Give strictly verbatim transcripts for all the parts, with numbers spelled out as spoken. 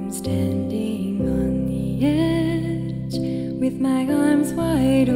I'm standing on the edge with my arms wide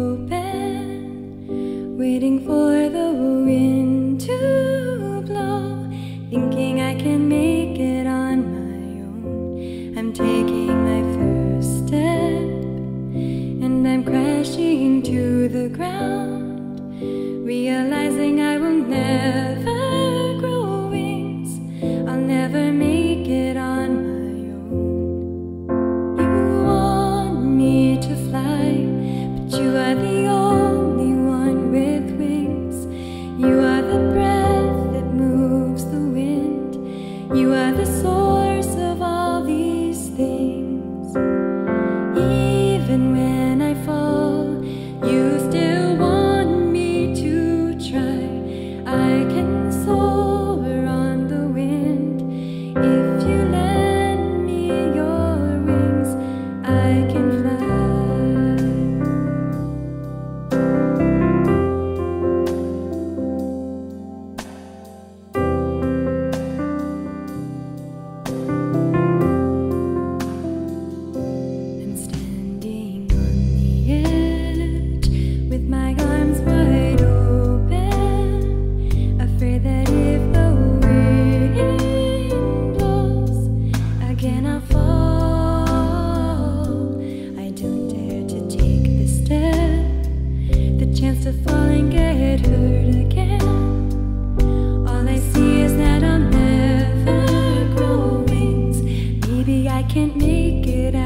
open, waiting for the wind to blow, thinking I can make it on my own. I'm taking my first step and I'm crashing to the ground, realizing I will never grow wings. I'll never make it on my own. You want me to fly, but you are the only one with wings. You are the breath that moves the wind. You are the source of all these things. Even when I fall, you still want me to try. I can soar on the wind. If you lend me your wings, I can fly. I'm standing on the edge with my arms wide open, afraid that if the wind blows again I'll fall. I don't dare to take the step, the chance to fall and get hurt again. All I see is that I'll never grow wings. Maybe I can't make it out.